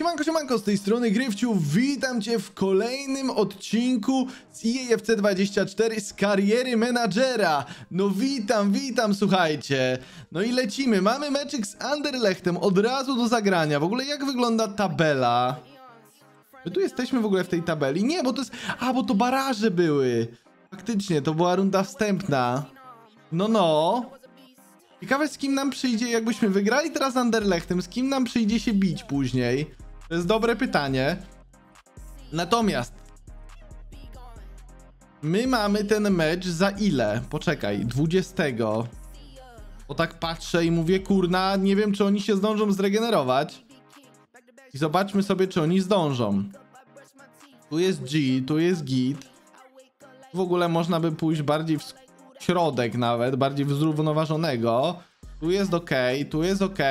Siemanko, z tej strony Gryfciu, witam cię w kolejnym odcinku z EAFC 24 z kariery menadżera. No witam, słuchajcie. No i lecimy, mamy meczyk z Anderlechtem od razu do zagrania. W ogóle jak wygląda tabela? My tu jesteśmy w ogóle w tej tabeli? Nie, bo to jest... bo to baraże były. Faktycznie, to była runda wstępna. No. Ciekawe, z kim nam przyjdzie, jakbyśmy wygrali teraz Anderlechtem, z kim nam przyjdzie się bić później? To jest dobre pytanie. Natomiast my mamy ten mecz za ile? Poczekaj, 20. Bo tak patrzę i mówię, kurna, nie wiem, czy oni się zdążą zregenerować. I zobaczmy sobie, czy oni zdążą. Tu jest G, tu jest git. W ogóle można by pójść bardziej w środek nawet, bardziej zrównoważonego. Tu jest ok, tu jest ok.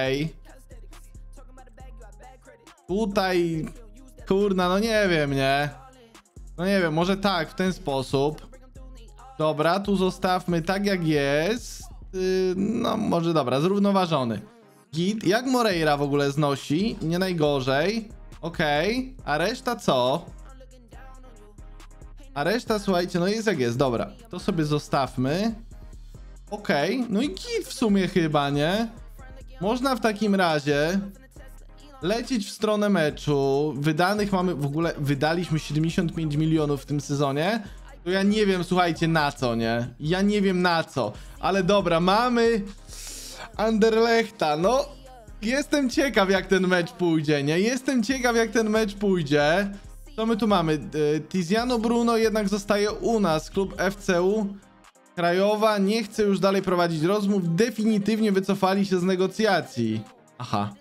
Tutaj, kurna, no nie wiem, nie? No nie wiem, może tak, w ten sposób. Dobra, tu zostawmy tak jak jest. No może dobra, zrównoważony. Git, jak Moreira w ogóle znosi? Nie najgorzej. Okej, a reszta co? A reszta, słuchajcie, no jest jak jest, dobra. To sobie zostawmy. Okej, no i git w sumie chyba, nie? Można w takim razie lecieć w stronę meczu. Wydanych mamy, w ogóle wydaliśmy 75 milionów w tym sezonie. To ja nie wiem, słuchajcie, na co, nie? Ja nie wiem na co. Ale dobra, mamy Anderlechta, no. Jestem ciekaw, jak ten mecz pójdzie, nie? Jestem ciekaw, jak ten mecz pójdzie. Co my tu mamy? Tiziano Bruno jednak zostaje u nas. Klub FCU Krajowa nie chce już dalej prowadzić rozmów. Definitywnie wycofali się z negocjacji. Aha.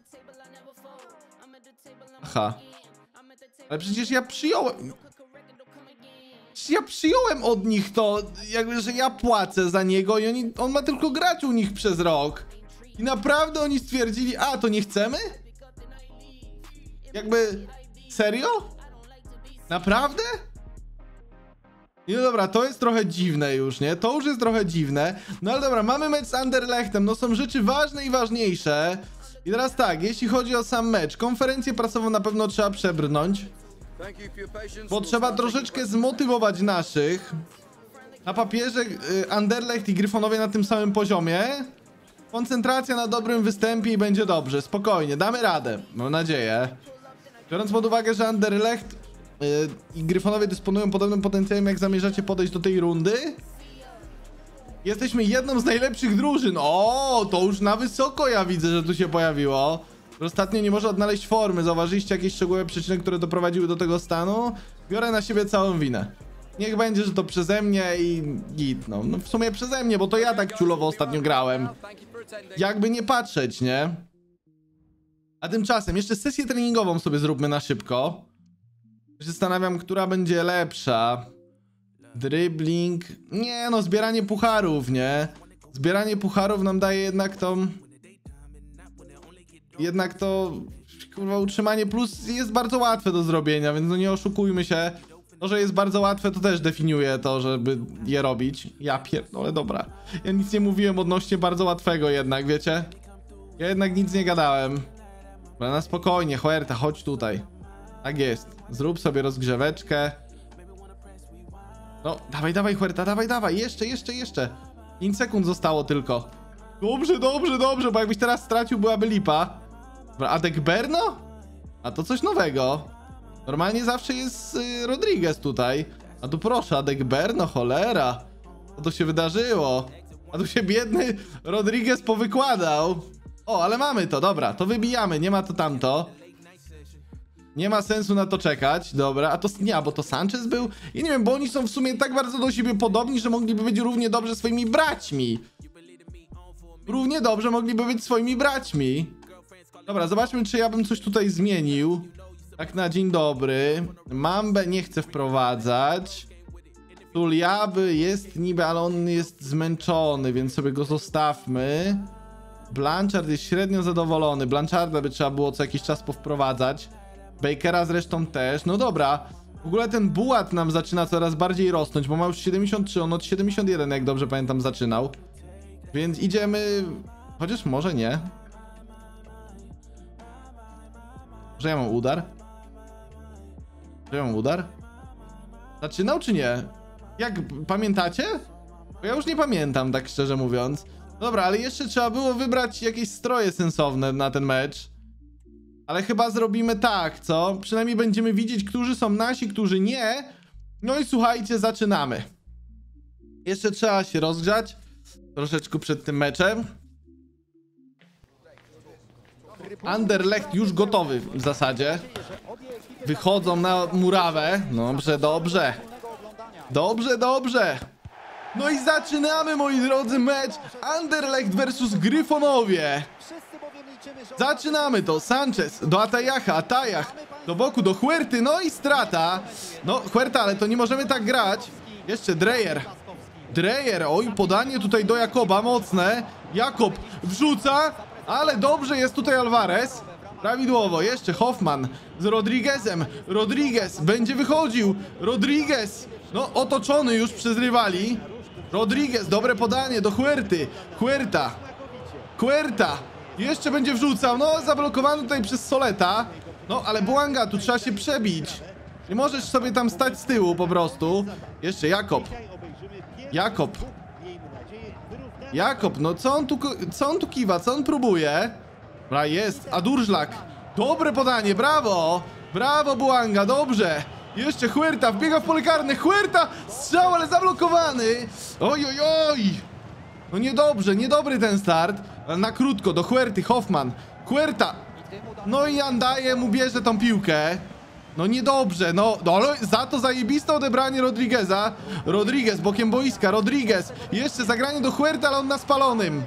Ale przecież ja przyjąłem... Ja przyjąłem od nich to, jakby, że ja płacę za niego i on ma tylko grać u nich przez rok. I naprawdę oni stwierdzili, to nie chcemy? Jakby... Serio? Naprawdę? No dobra, to jest trochę dziwne już, nie? To już jest trochę dziwne. No ale dobra, mamy mecz z Anderlechtem. No są rzeczy ważne i ważniejsze. I teraz tak, jeśli chodzi o sam mecz, konferencję prasową na pewno trzeba przebrnąć. Bo trzeba troszeczkę zmotywować naszych. Na papierze Anderlecht i Gryfonowie na tym samym poziomie. Koncentracja na dobrym występie i będzie dobrze. Spokojnie, damy radę. Mam nadzieję. Biorąc pod uwagę, że Anderlecht i Gryfonowie dysponują podobnym potencjałem, jak zamierzacie podejść do tej rundy. Jesteśmy jedną z najlepszych drużyn. O, to już na wysoko ja widzę, że tu się pojawiło. Ostatnio nie może odnaleźć formy. Zauważyliście jakieś szczegółowe przyczyny, które doprowadziły do tego stanu? Biorę na siebie całą winę. Niech będzie, że to przeze mnie i git. No w sumie przeze mnie, bo to ja tak ciulowo ostatnio grałem. Jakby nie patrzeć, nie? A tymczasem jeszcze sesję treningową sobie zróbmy na szybko. Zastanawiam, która będzie lepsza. Dribbling. Nie no, zbieranie pucharów, nie? Zbieranie pucharów nam daje jednak tą... Jednak to... Kurwa, utrzymanie plus jest bardzo łatwe do zrobienia, więc no nie oszukujmy się. To, że jest bardzo łatwe, to też definiuje to, żeby je robić. Ja pierdolę, dobra. Ja nic nie mówiłem odnośnie bardzo łatwego jednak, wiecie? Ja jednak nic nie gadałem. Dobra, na spokojnie, Huerta, chodź tutaj. Tak jest. Zrób sobie rozgrzeweczkę. No, dawaj, Huerta, dawaj. Jeszcze. 5 sekund zostało tylko. Dobrze, bo jakbyś teraz stracił, byłaby lipa. Dobra, Adekberno? A to coś nowego. Normalnie zawsze jest Rodriguez tutaj. A tu proszę, Adekberno, cholera. Co to się wydarzyło? A tu się biedny Rodriguez powykładał. O, ale mamy to, dobra, to wybijamy, nie ma to tamto. Nie ma sensu na to czekać, dobra, a to nie, bo to Sanchez był? Ja nie wiem, bo oni są w sumie tak bardzo do siebie podobni, że mogliby być równie dobrze swoimi braćmi. Równie dobrze mogliby być swoimi braćmi. Dobra, zobaczmy, czy ja bym coś tutaj zmienił. Tak na dzień dobry. Mambę nie chcę wprowadzać. Tuliaby jest niby, ale on jest zmęczony, więc sobie go zostawmy. Blanchard jest średnio zadowolony. Blancharda by trzeba było co jakiś czas powprowadzać. Bakera zresztą też. No dobra. W ogóle ten Bułat nam zaczyna coraz bardziej rosnąć, bo ma już 73, on od 71, jak dobrze pamiętam, zaczynał. Więc idziemy... Chociaż może nie. Że ja mam udar? Że ja mam udar? Zaczynał czy nie? Jak, pamiętacie? Bo ja już nie pamiętam, tak szczerze mówiąc. Dobra, ale jeszcze trzeba było wybrać jakieś stroje sensowne na ten mecz. Ale chyba zrobimy tak, co? Przynajmniej będziemy widzieć, którzy są nasi, którzy nie. No i słuchajcie, zaczynamy. Jeszcze trzeba się rozgrzać. Troszeczkę przed tym meczem. Anderlecht już gotowy w zasadzie. Wychodzą na murawę. Dobrze, dobrze. Dobrze, dobrze. No i zaczynamy, moi drodzy, mecz Anderlecht versus Gryfonowie. Zaczynamy to. Sanchez do Atajacha, Atajach do boku, do Huerty, no i strata. No, Huerta, ale to nie możemy tak grać. Jeszcze Dreyer. Dreyer, oj, podanie tutaj do Jakoba, mocne. Jakob wrzuca, ale dobrze jest tutaj Alvarez. Prawidłowo, jeszcze Hoffman z Rodriguezem. Rodriguez będzie wychodził. Rodriguez, no otoczony już przez rywali. Rodriguez, dobre podanie do Huerty. Huerta. Huerta. Jeszcze będzie wrzucał, no zablokowany tutaj przez Soleta. No ale Błanga, tu trzeba się przebić. Nie możesz sobie tam stać z tyłu po prostu. Jeszcze Jakob. Jakob. Jakob, no co on tu kiwa, co on próbuje? Dobra, jest, Adurżlak. Dobre podanie, brawo. Brawo Błanga, dobrze. Jeszcze Huerta, wbiega w pole karne. Huerta, strzał, ale zablokowany. Oj, oj, oj. No niedobrze, niedobry ten start. Na krótko, do Huerty, Hoffman. Huerta. No i Andaje mu bierze tą piłkę. No niedobrze, no ale za to zajebiste odebranie Rodrigueza. Rodriguez, bokiem boiska, Rodriguez. Jeszcze zagranie do Huerty, ale on na spalonym.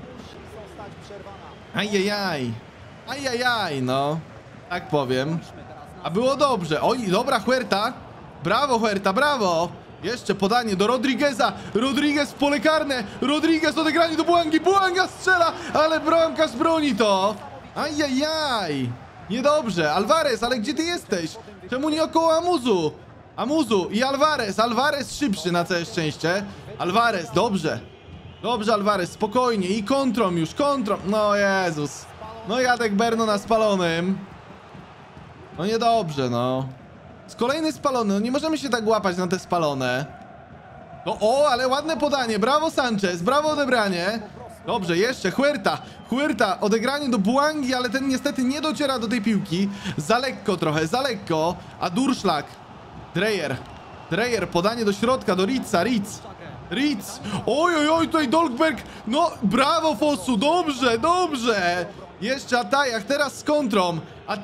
Ajajaj. Ajajaj, no. Tak powiem. A było dobrze. Oj, dobra Huerta. Brawo Huerta, brawo. Jeszcze podanie do Rodrigueza. Rodriguez w pole karne. Rodriguez odegranie do Błangi. Błanga strzela, ale bramkarz broni to. Ajajaj. Niedobrze. Alvarez, ale gdzie ty jesteś? Czemu nie około Amuzu? Amuzu i Alvarez. Alvarez szybszy na całe szczęście. Alvarez, dobrze. Dobrze Alvarez, spokojnie. I kontrą już, kontrą. No Jezus. No Jadek Berno na spalonym. No niedobrze, no. Z kolejny spalony, no nie możemy się tak łapać na te spalone. No o, ale ładne podanie, brawo Sanchez, brawo odebranie. Dobrze, jeszcze Huerta. Huerta, odegranie do Błangi, ale ten niestety nie dociera do tej piłki. Za lekko trochę, za lekko. A Durszlak. Dreyer. Dreyer, podanie do środka, do Ritza, Ritz. Oj, oj, oj, tutaj Dolberg. No, brawo Fossu, dobrze, dobrze. Jeszcze Atajach, teraz z kontrą.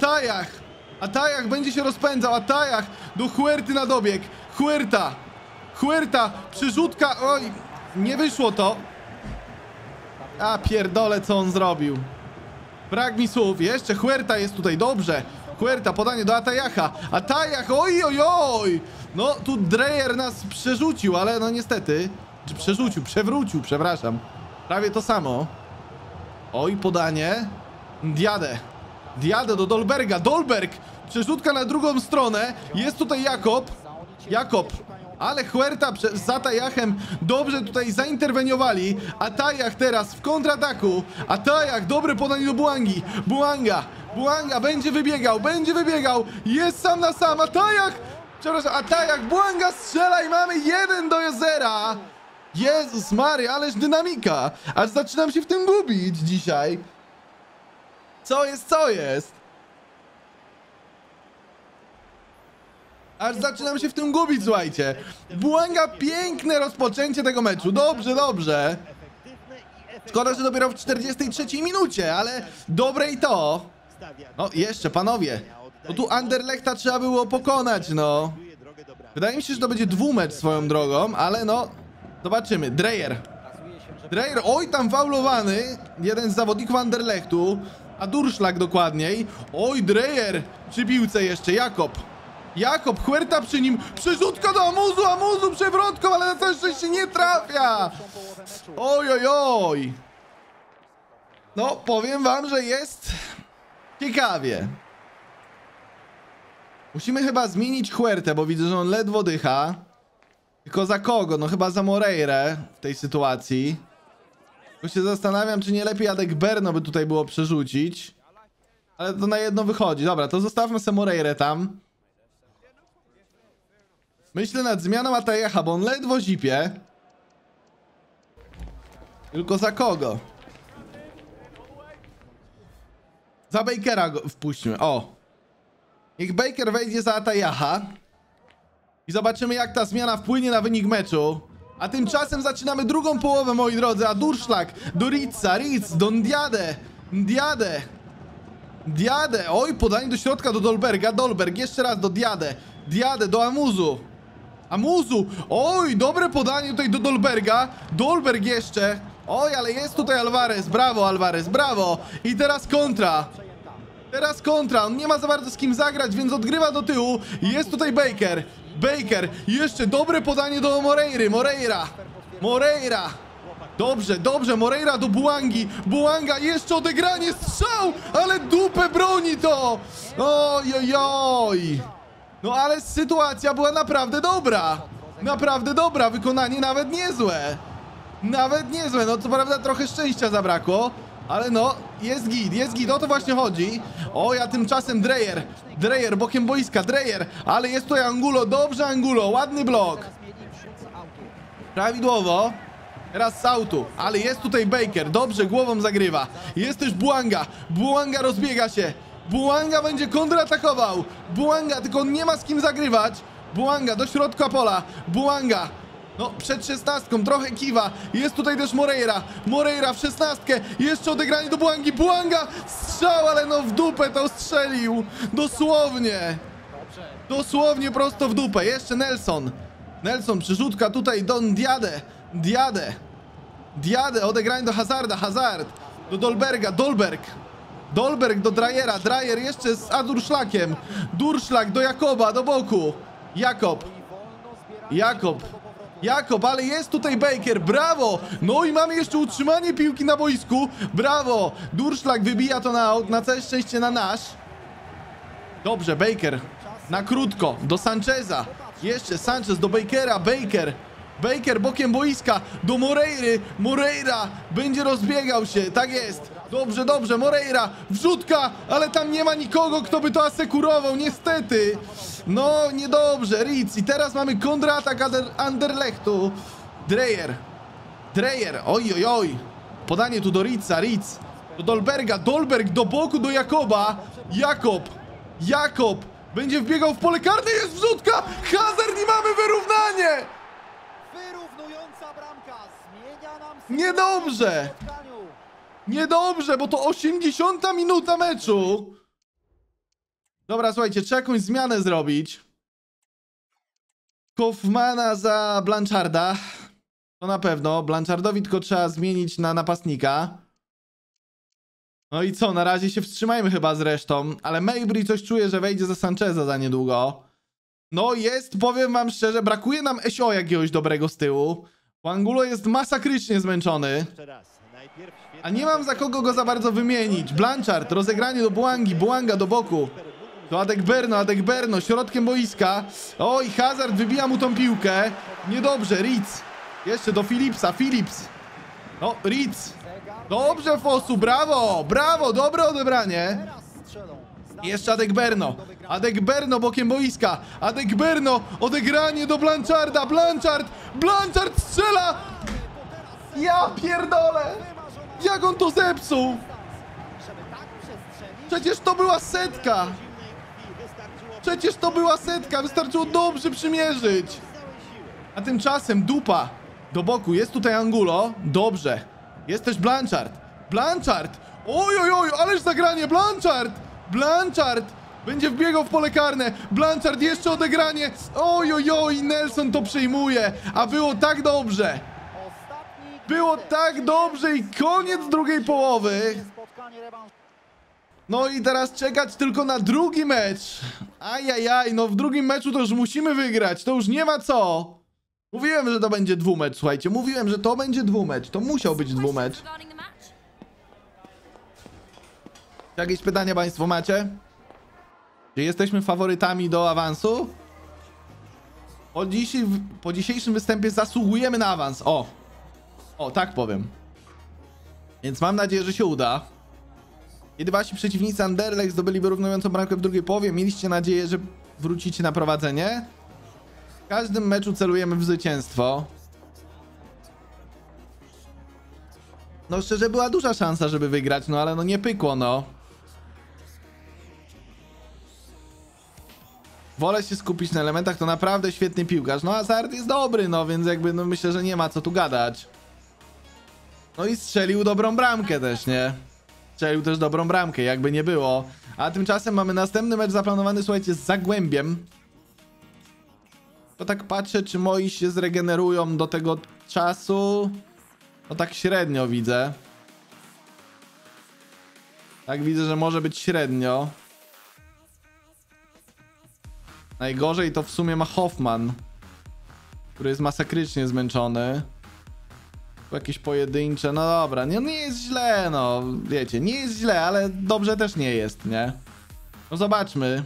Atajach będzie się rozpędzał. Atajach do Huerty na dobieg. Huerta, przerzutka. Oj, nie wyszło to. A pierdolę, co on zrobił. Brak mi słów. Jeszcze Huerta jest tutaj, dobrze. Huerta, podanie do Atajacha. Atajach, oj, oj, oj. No, tu Dreyer nas przerzucił, ale no niestety. Czy przewrócił, przepraszam. Prawie to samo. Oj, podanie. Diade do Dolberga. Dolberg! Przerzutka na drugą stronę. Jest tutaj Jakob. Ale Huerta z Atajachem dobrze tutaj zainterweniowali. Atajach teraz w kontrataku. Atajach, dobre podanie do Błangi. Błanga będzie wybiegał. Jest sam na sam. Atajach, Błanga strzela i mamy 1-0. Jezus Maria, ależ dynamika. Aż zaczynam się w tym gubić dzisiaj. Co jest? Aż zaczynam się w tym gubić, słuchajcie. Błanga, piękne rozpoczęcie tego meczu. Dobrze. Szkoda, że dopiero w 43 minucie, ale dobre i to. No, jeszcze, panowie. No tu Anderlechta trzeba było pokonać, no. Wydaje mi się, że to będzie dwumecz swoją drogą, ale no, zobaczymy. Dreyer, oj, tam faulowany. Jeden z zawodników Anderlechtu. A Durszlak dokładniej. Oj, Dreyer przy piłce jeszcze. Jakob, Huerta przy nim. Przerzutka do Amuzu przewrotką, ale na całe szczęście nie trafia. Oj. No, powiem wam, że jest ciekawie. Musimy chyba zmienić Huertę, bo widzę, że on ledwo dycha. Tylko za kogo? No chyba za Moreirę w tej sytuacji. Tylko się zastanawiam, czy nie lepiej Jadek Berno by tutaj było przerzucić. Ale to na jedno wychodzi. Dobra, to zostawmy sobie Moreirę tam. Myślę nad zmianą Atayaha, bo on ledwo zipie. Tylko za kogo? Za Bakera go wpuśćmy. O. Niech Baker wejdzie za Atayaha. I zobaczymy, jak ta zmiana wpłynie na wynik meczu. A tymczasem zaczynamy drugą połowę, moi drodzy. A Durszlak do Ritza, Ritz do Ndiadę. Ndiadę. Diadę. Oj, podanie do środka do Dolberga. Dolberg jeszcze raz do Diadę. Diadę do Amuzu. Amuzu. Oj, dobre podanie tutaj do Dolberga. Dolberg jeszcze. Oj, ale jest tutaj Alvarez. Brawo, Alvarez, brawo. I teraz kontra. Teraz kontra. On nie ma za bardzo z kim zagrać, więc odgrywa do tyłu. Jest tutaj Baker. Baker. Jeszcze dobre podanie do Moreiry. Moreira. Moreira. Dobrze, dobrze, Moreira do Bouangi. Bouanga, jeszcze odegranie, strzał, ale dupę broni to. Oj, oj, oj. No ale sytuacja była naprawdę dobra. Naprawdę dobra, wykonanie nawet niezłe. Nawet niezłe, no co prawda trochę szczęścia zabrakło. Ale no, jest git, o to właśnie chodzi. Oj, a tymczasem Dreyer. Dreyer, bokiem boiska, Dreyer. Ale jest tutaj Angulo, dobrze Angulo, ładny blok. Prawidłowo. Teraz z autu, ale jest tutaj Baker, dobrze, głową zagrywa. Jest też Bouanga, Bouanga rozbiega się. Bouanga będzie kontratakował. Bouanga, tylko on nie ma z kim zagrywać. Bouanga do środka pola, Bouanga. No, przed 16, trochę kiwa. Jest tutaj też Moreira. Moreira w 16. Jeszcze odegranie do Bouangi. Bouanga, strzał, ale no w dupę to strzelił. Dosłownie. Dosłownie prosto w dupę. Jeszcze Nelson. Nelson, przerzutka tutaj do Ndiadę. Diadę. Diadę, odegranie do Hazarda. Hazard. Do Dolberga. Dolberg. Dolberg do Drayera. Drayer jeszcze z Durszlakiem. Durszlak do Jakoba, do boku. Jakob. Jakob. Jakob, ale jest tutaj Baker. Brawo. No i mamy jeszcze utrzymanie piłki na boisku. Brawo. Durszlak wybija to na całe szczęście na nasz. Dobrze, Baker. Na krótko. Do Sancheza. Jeszcze Sanchez do Bakera. Baker. Baker bokiem boiska do Moreiry. Moreira będzie rozbiegał się. Tak jest. Dobrze, dobrze. Moreira. Wrzutka. Ale tam nie ma nikogo, kto by to asekurował. Niestety. No, niedobrze. Ritz. I teraz mamy kontratak Anderlechtu. Dreyer. Dreyer. Oj, oj, oj. Podanie tu do Ritza. Ritz. Do Dolberga. Dolberg do boku do Jakoba. Jakob. Jakob. Będzie wbiegał w pole karne. Jest wrzutka. Hazard i mamy wyrównanie. Wyrównująca bramka zmienia nam Niedobrze. Niedobrze, bo to 80 minuta meczu. Dobra, słuchajcie, trzeba jakąś zmianę zrobić. Kaufmana za Blancharda. To na pewno. Blanchardowi tylko trzeba zmienić na napastnika. No i co, na razie się wstrzymajmy chyba z resztą. Ale Mejbri coś czuje, że wejdzie za Sancheza za niedługo. No jest, powiem wam szczerze, brakuje nam Esio jakiegoś dobrego z tyłu. Angulo jest masakrycznie zmęczony. A nie mam za kogo go za bardzo wymienić. Blanchard, rozegranie do Bouangi, Bouanga do boku. Do Adekberno, środkiem boiska. Oj, Hazard wybija mu tą piłkę. Niedobrze, Ritz. Jeszcze do Philipsa, Philips. No, Ritz. Dobrze, Fosu, brawo, brawo, dobre odebranie. Jeszcze Adekberno. Adekberno bokiem boiska. Adekberno, odegranie do Blancharda. Blanchard, Blanchard strzela. Ja pierdolę. Jak on to zepsuł? Przecież to była setka. Przecież to była setka. Wystarczyło dobrze przymierzyć. A tymczasem dupa. Do boku. Jest tutaj Angulo. Dobrze. Jest też Blanchard. Blanchard. Oj, oj, oj. Ależ zagranie. Blanchard. Blanchard. Będzie wbiegał w pole karne. Blanchard jeszcze odegranie. Oj, oj, oj. Nelson to przejmuje. A było tak dobrze. Było tak dobrze i koniec drugiej połowy. No i teraz czekać tylko na drugi mecz. Ajajaj, no w drugim meczu to już musimy wygrać. To już nie ma co. Mówiłem, że to będzie dwumecz, słuchajcie. Mówiłem, że to będzie dwumecz. To musiał być dwumecz. Jakieś pytania państwo macie? Czy jesteśmy faworytami do awansu? Po dzisiejszym występie zasługujemy na awans. O, tak powiem. Więc mam nadzieję, że się uda. Kiedy wasi przeciwnicy Anderlecht zdobyli wyrównującą bramkę w drugiej połowie, mieliście nadzieję, że wrócicie na prowadzenie? W każdym meczu celujemy w zwycięstwo. No szczerze, była duża szansa, żeby wygrać, no ale no nie pykło, no. Wolę się skupić na elementach, to naprawdę świetny piłkarz. No Hazard jest dobry, no więc jakby no myślę, że nie ma co tu gadać. No i strzelił dobrą bramkę też, nie? Strzelił też dobrą bramkę, jakby nie było. A tymczasem mamy następny mecz zaplanowany, słuchajcie, z Zagłębiem. To tak patrzę, czy moi się zregenerują do tego czasu. No tak średnio widzę. Tak widzę, że może być średnio. Najgorzej to w sumie ma Hoffman, który jest masakrycznie zmęczony. Jakieś pojedyncze, no dobra, nie jest źle, no wiecie, nie jest źle, ale dobrze też nie jest, nie? No zobaczmy.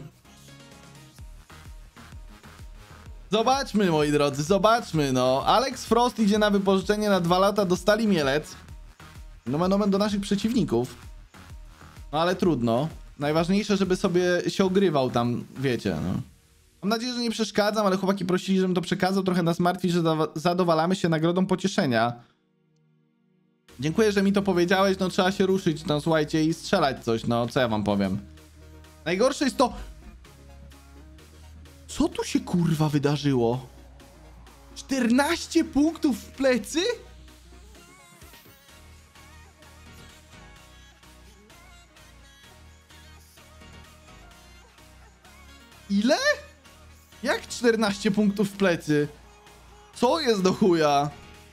Zobaczmy, moi drodzy, zobaczmy, no. Alex Frost idzie na wypożyczenie na 2 lata do Stali Mielec. Nomen omen do naszych przeciwników. No ale trudno. Najważniejsze, żeby sobie się ogrywał tam, wiecie, no. Mam nadzieję, że nie przeszkadzam, ale chłopaki prosili, żebym to przekazał. Trochę nas martwi, że zadowalamy się nagrodą pocieszenia. Dziękuję, że mi to powiedziałeś, no trzeba się ruszyć, no słuchajcie, i strzelać coś, no co ja wam powiem. Najgorsze jest to... Co tu się kurwa wydarzyło? 14 punktów w plecy? Ile? Jak 14 punktów w plecy? Co jest do chuja?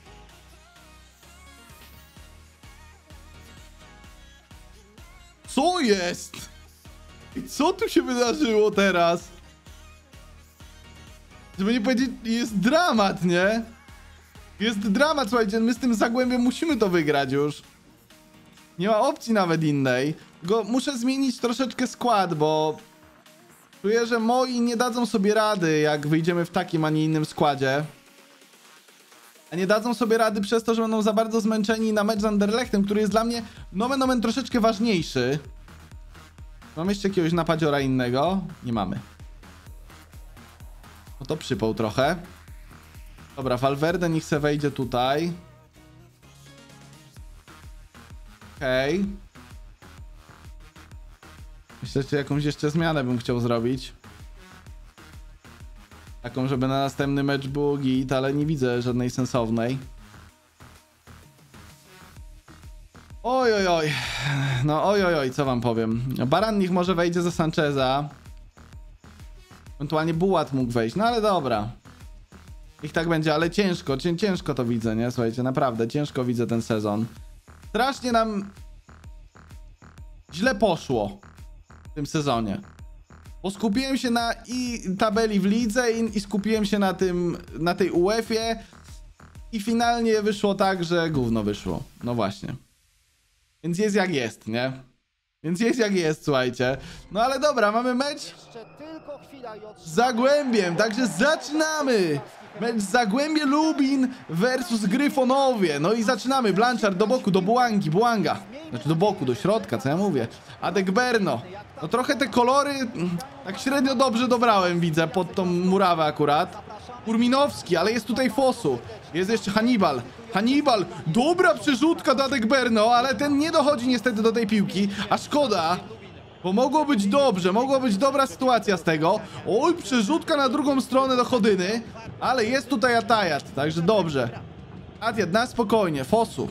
Co jest? I co tu się wydarzyło teraz? Żeby nie powiedzieć, jest dramat, nie? Jest dramat, słuchajcie, my z tym Zagłębiem musimy to wygrać już. Nie ma opcji nawet innej. Tylko muszę zmienić troszeczkę skład, bo... Czuję, że moi nie dadzą sobie rady, jak wyjdziemy w takim, a nie innym składzie. A nie dadzą sobie rady przez to, że będą za bardzo zmęczeni na mecz z Anderlechtem, który jest dla mnie nomen omen troszeczkę ważniejszy. Mamy jeszcze jakiegoś napadziora innego? Nie mamy. No to przypał trochę. Dobra, Valverde niech se wejdzie tutaj. Okej. Myślę, że jakąś jeszcze zmianę bym chciał zrobić. Taką, żeby na następny mecz było git, ale nie widzę żadnej sensownej. Oj, oj, oj. No oj, oj, oj, co wam powiem. Baran niech może wejdzie za Sancheza. Ewentualnie Bułat mógł wejść, no ale dobra. Niech tak będzie, ale ciężko, ciężko to widzę, nie? Słuchajcie, naprawdę, ciężko widzę ten sezon. Strasznie nam źle poszło w tym sezonie. Bo skupiłem się na tabeli w lidze i skupiłem się na tej UEFA i finalnie wyszło tak, że gówno wyszło. No właśnie. Więc jest jak jest, nie? Więc jest jak jest, słuchajcie. No ale dobra, mamy mecz z Zagłębiem, także zaczynamy! Mecz Zagłębie Lubin versus Gryfonowie. No i zaczynamy. Blanchard do boku, do Bułanga. Znaczy do boku, do środka, co ja mówię. Adegberno. No trochę te kolory tak średnio dobrze dobrałem, widzę, pod tą murawę akurat. Kurminowski, ale jest tutaj Fosu. Jest jeszcze Hannibal. Hannibal, dobra przerzutka do Adegberno, ale ten nie dochodzi niestety do tej piłki. A szkoda, bo mogło być dobrze, mogła być dobra sytuacja z tego. Oj, przerzutka na drugą stronę do Chodyny. Ale jest tutaj Atajat, także dobrze. Atajat na spokojnie, Fosu.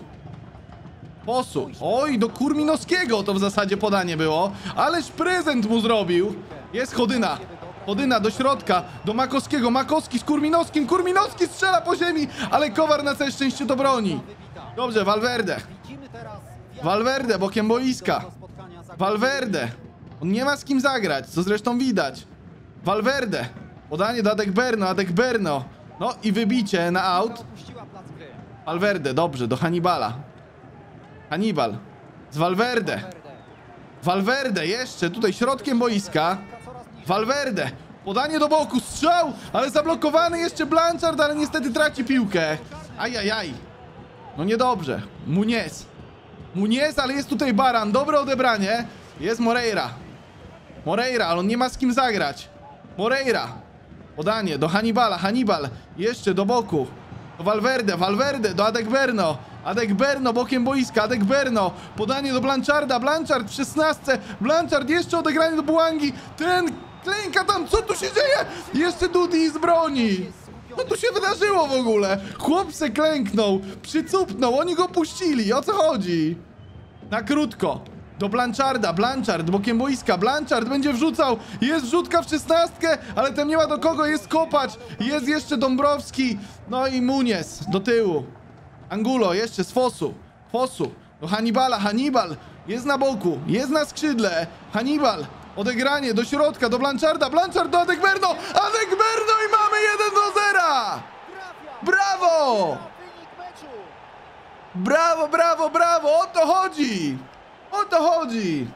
Oj, do Kurminowskiego to w zasadzie podanie było. Ależ prezent mu zrobił. Jest Chodyna. Chodyna do środka, do Makowskiego. Makowski z Kurminowskim. Kurminowski strzela po ziemi, ale Kowar na całe szczęście to broni. Dobrze, Valverde. Valverde bokiem boiska. Valverde. On nie ma z kim zagrać, co zresztą widać. Valverde. Podanie do Adegberno. No i wybicie na aut. Valverde, dobrze, do Hannibala. Hannibal. Z Valverde. Valverde jeszcze tutaj środkiem boiska. Valverde. Podanie do boku, strzał, ale zablokowany jeszcze Blanchard, ale niestety traci piłkę. Ajajaj. No niedobrze. Muniez. Muniez, ale jest tutaj Baran. Dobre odebranie. Jest Moreira. Moreira, ale on nie ma z kim zagrać. Moreira. Podanie do Hannibala. Hannibal. Jeszcze do boku. Do Valverde. Valverde do Adegberno. Adegberno bokiem boiska. Adegberno. Podanie do Blancharda. Blanchard w 16. Blanchard jeszcze odegranie do Błangi. Ten klęka tam. Co tu się dzieje? Jeszcze Dudi z broni. Co tu się wydarzyło w ogóle? Chłop se klęknął. Przycupnął. Oni go puścili. O co chodzi? Na krótko. Do Blancharda. Blanchard bokiem boiska. Blanchard będzie wrzucał. Jest wrzutka w 16, ale tam nie ma do kogo. Jest Kopacz. Jest jeszcze Dąbrowski. No i Muniez do tyłu. Angulo jeszcze z Fosu. Fosu. Do Hannibala. Hannibal jest na boku. Jest na skrzydle. Hannibal. Odegranie do środka. Do Blancharda. Blanchard do Adegberno. Adegberno i mamy 1-0. Brawo! Wynik meczu. Brawo, brawo, brawo! O to chodzi! O to chodzi!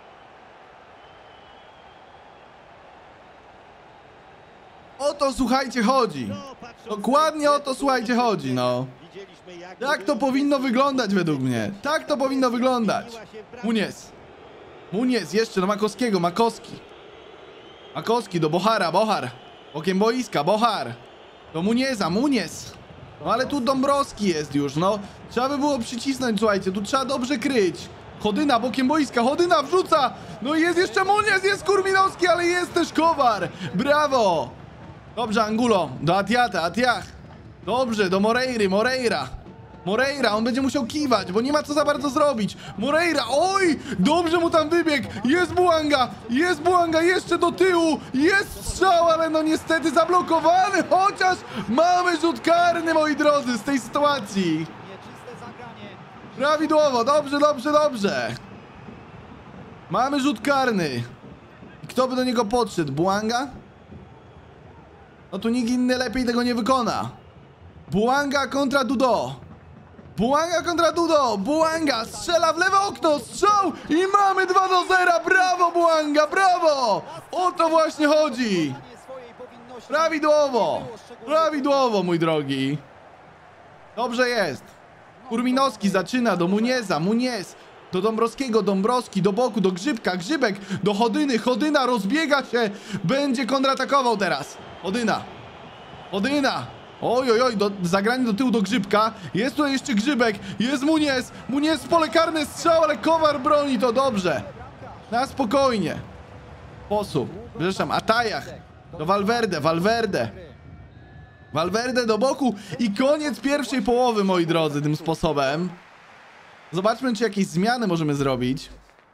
O to, słuchajcie, chodzi. Dokładnie o to, słuchajcie, chodzi, no. Tak to powinno wyglądać według mnie. Tak to powinno wyglądać. Muniez. Muniez jeszcze do Makowskiego. Makowski. Makowski do Bohara. Bohar. Okiem boiska. Bohar. Do Munieza. Muniez. No ale tu Dąbrowski jest już, no. Trzeba by było przycisnąć, słuchajcie. Tu trzeba dobrze kryć. Chodyna bokiem boiska. Chodyna wrzuca. No i jest jeszcze Muniez. Jest Kurminowski, ale jest też Kowar. Brawo. Dobrze, Angulo. Do Atiata. Atiach. Dobrze, do Moreiry. Moreira. Moreira, on będzie musiał kiwać, bo nie ma co za bardzo zrobić. Moreira, oj! Dobrze mu tam wybiegł. Jest Błanga, jeszcze do tyłu. Jest strzał, ale no niestety zablokowany. Chociaż mamy rzut karny, moi drodzy, z tej sytuacji. Nieczyste zagranie. Prawidłowo, dobrze, dobrze, dobrze. Mamy rzut karny. I kto by do niego podszedł? Błanga? No tu nikt inny lepiej tego nie wykona. Błanga kontra Dudo. Błanga kontra Dudo. Błanga strzela w lewe okno. Strzał i mamy 2-0. Brawo, Błanga, brawo. O to właśnie chodzi. Swojej powinności. Prawidłowo. Prawidłowo, mój drogi. Dobrze jest. Kurminowski zaczyna do Munieza. Muniez do Dąbrowskiego. Dąbrowski do boku, do Grzybka. Grzybek do Chodyny. Chodyna rozbiega się. Będzie kontratakował teraz. Chodyna. Chodyna. Oj, oj, oj, zagranie do tyłu do Grzybka. Jest tutaj jeszcze Grzybek. Jest Muniez. Muniez w pole karne strzał, ale Kowar broni to dobrze. Na spokojnie. Sposób. Przepraszam, Atajach. Do Valverde. Valverde. Valverde do boku. I koniec pierwszej połowy, moi drodzy, tym sposobem. Zobaczmy, czy jakieś zmiany możemy zrobić.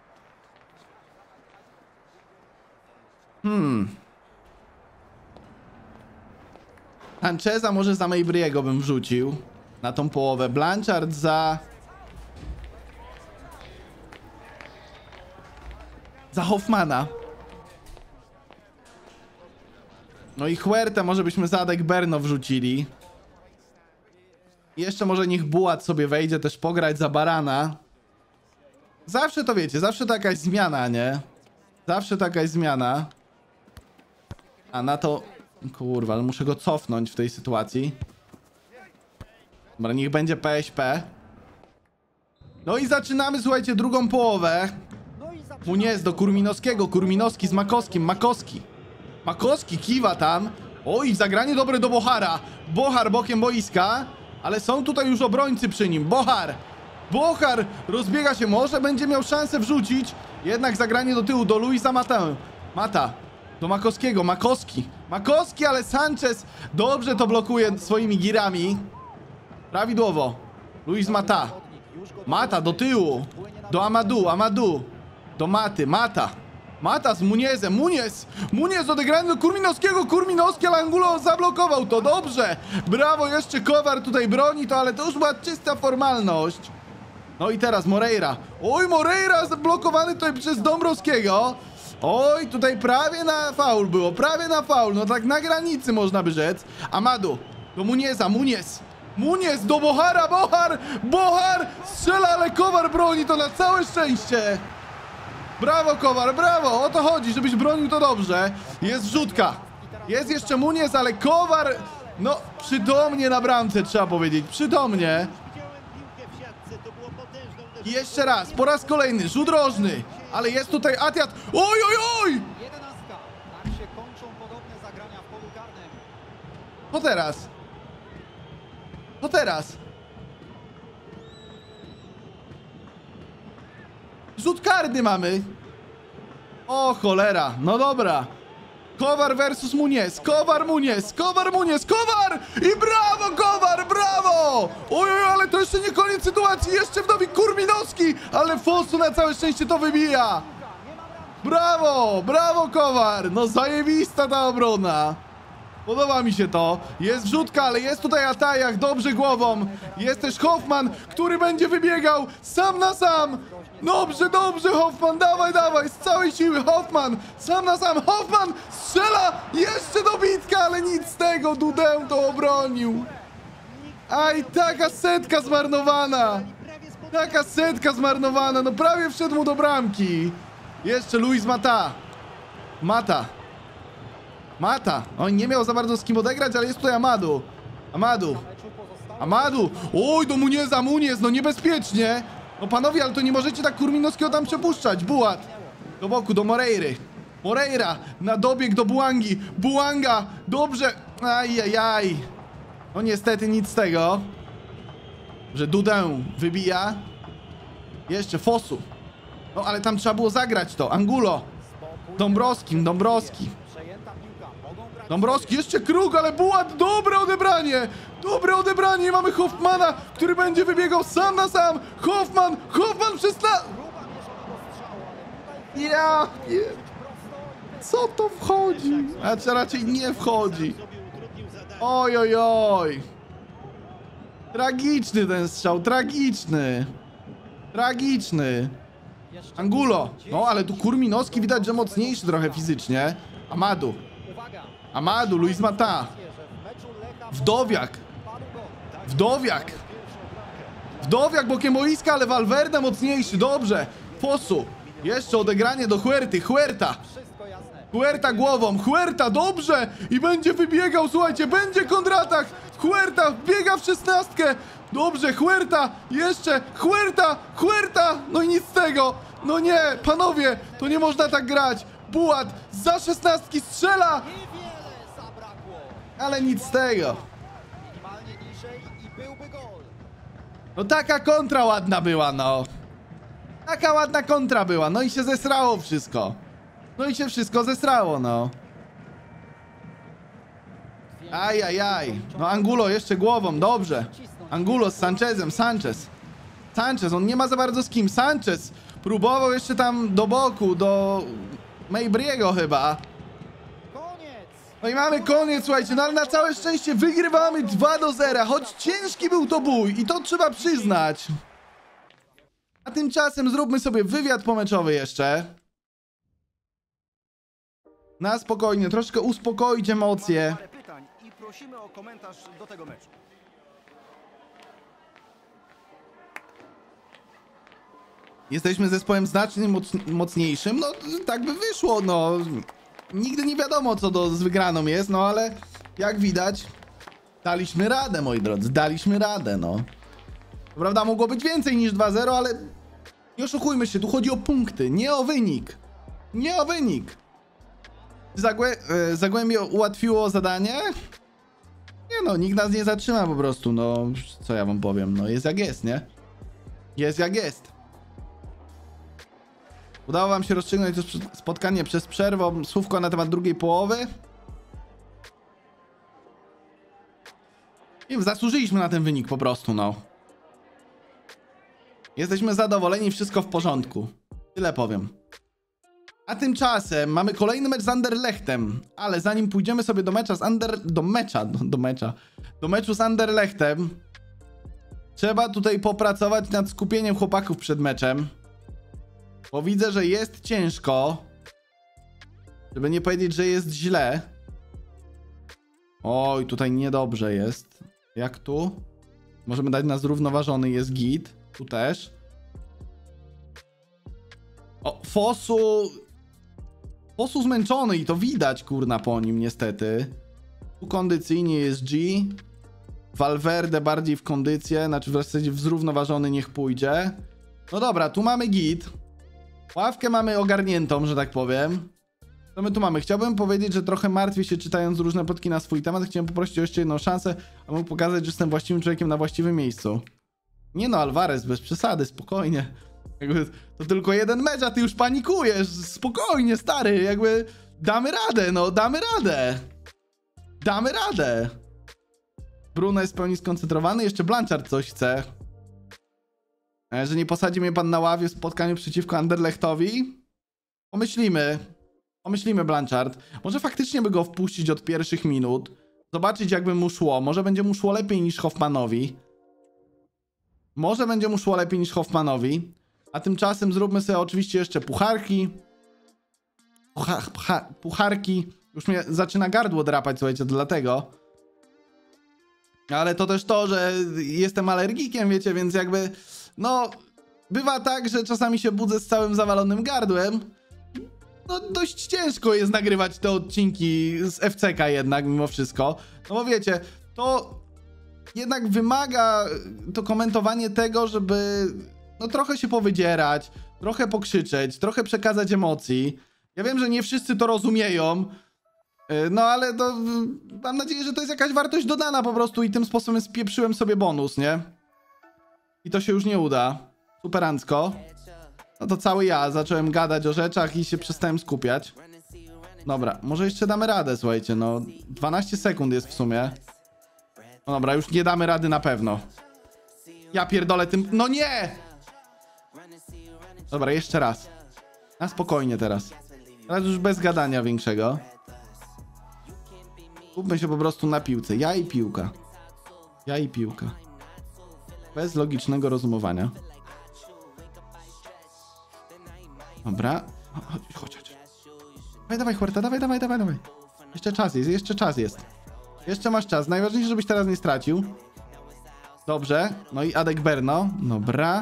Sancheza może za Mejbriego bym wrzucił na tą połowę. Blanchard za Hoffmana. No i Huerta może byśmy za Adegberno wrzucili. I jeszcze może niech Bułat sobie wejdzie też pograć za Barana. Zawsze to wiecie, zawsze to jakaś zmiana, nie? Zawsze to jakaś zmiana. A na to... Kurwa, ale muszę go cofnąć w tej sytuacji. Dobra, niech będzie PSP. No i zaczynamy, słuchajcie, drugą połowę. Muniez do Kurminowskiego. Kurminowski z Makowskim. Makowski. Makowski kiwa tam. Oj, zagranie dobre do Bohara. Bohar bokiem boiska. Ale są tutaj już obrońcy przy nim. Bohar. Bohar rozbiega się. Może będzie miał szansę wrzucić. Jednak zagranie do tyłu do Luisa Matę. Mata. Do Makowskiego. Makowski. Makowski, ale Sanchez dobrze to blokuje swoimi girami. Prawidłowo. Luis Mata. Mata do tyłu. Do Amadou. Amadou. Do Maty. Mata. Mata z Muniezem. Muniez. Muniez odegrany do Kurminowskiego. Kurminowski, ale Angulo zablokował to. Dobrze. Brawo. Jeszcze Kowar tutaj broni to, ale to już była czysta formalność. No i teraz Moreira. Oj, Moreira zablokowany tutaj przez Dąbrowskiego. Oj, tutaj prawie na faul było, prawie na faul, no tak na granicy można by rzec. Amadou, do Munieza, Muniez. Muniez do Bohara, Bohar, Bohar strzela, ale Kowar broni to na całe szczęście. Brawo, Kowar, brawo, o to chodzi, żebyś bronił to dobrze. Jest wrzutka, jest jeszcze Muniez, ale Kowar, no przytomnie na bramce trzeba powiedzieć, przytomnie. I jeszcze raz, po raz kolejny, rzut rożny. Ale jest tutaj Atiat. Oj, oj, oj! 11. Tak się kończą podobne zagrania w polu karnym. Co teraz? Co teraz? Rzut karny mamy. O cholera, no dobra. Kowar versus Muniez, Kowar Muniez, Kowar Muniez, Kowar! I brawo, Kowar, brawo! Oj, oj, ale to jeszcze nie koniec sytuacji, jeszcze wdowi Kurminowski, ale Fosu na całe szczęście to wybija. Brawo, brawo, Kowar, no zajebista ta obrona. Podoba mi się to. Jest wrzutka, ale jest tutaj Atajach, dobrze głową. Jest też Hoffman, który będzie wybiegał sam na sam. Dobrze, dobrze, Hoffman, dawaj, dawaj, z całej siły, Hoffman, sam na sam, Hoffman strzela, jeszcze dobitka, ale nic z tego, Dudę to obronił. Aj, taka setka zmarnowana. Taka setka zmarnowana, no prawie wszedł mu do bramki. Jeszcze Luis Mata. Mata. On nie miał za bardzo z kim odegrać, ale jest tutaj Amadu. Amadu. Oj, do Munieza, Muniez, no niebezpiecznie. No panowie, ale to nie możecie tak Kurminowskiego tam przepuszczać. Bułat. Do boku, do Moreiry. Moreira na dobieg do Bułangi. Bułanga. Dobrze. Ajajaj. No niestety nic z tego. Że Dudę wybija. Jeszcze Fosu. No ale tam trzeba było zagrać to. Angulo. Dąbrowski. Dąbrowski, jeszcze Kruk, ale Bułat, dobre odebranie! Dobre odebranie, mamy Hoffmana, który będzie wybiegał sam na sam! Hoffman przez Co to wchodzi? A raczej nie wchodzi. Oj, oj, oj. Tragiczny ten strzał, tragiczny. Angulo, no ale tu Kurminowski widać, że mocniejszy trochę fizycznie. Amadu, Luis Mata. Wdowiak bokiem boiska, ale Valverde mocniejszy, dobrze. Fosu, jeszcze odegranie do Huerty, Huerta głową, Huerta, dobrze. I będzie wybiegał, słuchajcie, będzie kontratak. Huerta wbiega w 16. Dobrze, Huerta, jeszcze Huerta, no i nic z tego. No nie, panowie, to nie można tak grać. Bułat za 16 strzela. Ale nic z tego. No taka kontra ładna była, no. Taka ładna kontra była, no i się zesrało wszystko. No. Ajajaj. No Angulo jeszcze głową, dobrze. Angulo z Sanchezem, Sanchez, on nie ma za bardzo z kim. Sanchez próbował jeszcze tam do boku, do Maybriego chyba. No i mamy koniec, słuchajcie, no ale na całe szczęście wygrywamy 2-0, choć ciężki był to bój i to trzeba przyznać. A tymczasem zróbmy sobie wywiad pomeczowy jeszcze. Na spokojnie, troszkę uspokoić emocje. Parę pytań i prosimy o komentarz do tego meczu. Jesteśmy zespołem znacznie mocniejszym, no tak by wyszło, no. Nigdy nie wiadomo, co z wygraną jest, no ale jak widać, daliśmy radę, moi drodzy, no. To prawda, mogło być więcej niż 2-0, ale nie oszukujmy się, tu chodzi o punkty, nie o wynik. Zagłębie ułatwiło zadanie? Nie no, nikt nas nie zatrzyma po prostu, no, co ja wam powiem, no jest jak jest, nie? Jest jak jest. Udało wam się rozstrzygnąć to spotkanie przez przerwę. Słówko na temat drugiej połowy. I zasłużyliśmy na ten wynik po prostu, no. Jesteśmy zadowoleni, wszystko w porządku. Tyle powiem. A tymczasem mamy kolejny mecz z Anderlechtem. Ale zanim pójdziemy sobie do meczu z Anderlechtem, trzeba tutaj popracować nad skupieniem chłopaków przed meczem. Bo widzę, że jest ciężko. Żeby nie powiedzieć, że jest źle. Oj, tutaj niedobrze jest. Jak tu? Możemy dać na zrównoważony, jest git. Tu też. O, Fosu zmęczony i to widać, kurna, po nim niestety. Tu kondycyjnie jest G. Valverde bardziej w kondycję, znaczy w zasadzie w zrównoważony niech pójdzie. No dobra, tu mamy git. Ławkę mamy ogarniętą, że tak powiem. Co my tu mamy? Chciałbym powiedzieć, że trochę martwię się czytając różne plotki na swój temat. Chciałem poprosić o jeszcze jedną szansę, aby mógł pokazać, że jestem właściwym człowiekiem na właściwym miejscu. Nie no, Alvarez, bez przesady, spokojnie. Jakby to tylko jeden mecz, a ty już panikujesz. Spokojnie, stary, jakby damy radę, no, damy radę. Damy radę. Bruno jest w pełni skoncentrowany, jeszcze Blanchard coś chce. Że nie posadzi mnie pan na ławie w spotkaniu przeciwko Anderlechtowi? Pomyślimy. Pomyślimy, Blanchard. Może faktycznie by go wpuścić od pierwszych minut. Zobaczyć, jakby mu szło. Może będzie mu szło lepiej niż Hoffmanowi. Może będzie mu szło lepiej niż Hoffmanowi. A tymczasem zróbmy sobie oczywiście jeszcze pucharki. Pucharki. Już mnie zaczyna gardło drapać, słuchajcie, dlatego. Ale to też to, że jestem alergikiem, wiecie, więc jakby... No, bywa tak, że czasami się budzę z całym zawalonym gardłem. No, dość ciężko jest nagrywać te odcinki z FCK jednak, mimo wszystko. No bo wiecie, to jednak wymaga to komentowanie tego, żeby no trochę się powydzierać, trochę pokrzyczeć, trochę przekazać emocji. Ja wiem, że nie wszyscy to rozumieją, no ale to mam nadzieję, że to jest jakaś wartość dodana po prostu i tym sposobem spieprzyłem sobie bonus, nie? I to się już nie uda. Superancko. No to cały ja zacząłem gadać o rzeczach i się przestałem skupiać. Dobra, może jeszcze damy radę, słuchajcie, no 12 sekund jest w sumie. No dobra, już nie damy rady na pewno. Ja pierdolę tym... No nie! Dobra, jeszcze raz. Na spokojnie teraz. Teraz już bez gadania większego. Skupmy się po prostu na piłce. Ja i piłka. Ja i piłka. Bez logicznego rozumowania. Dobra. Chodź. Dawaj, Huerta, dawaj. Jeszcze czas jest, jeszcze czas jest. Jeszcze masz czas. Najważniejsze, żebyś teraz nie stracił. Dobrze. No i Adek Berno. Dobra.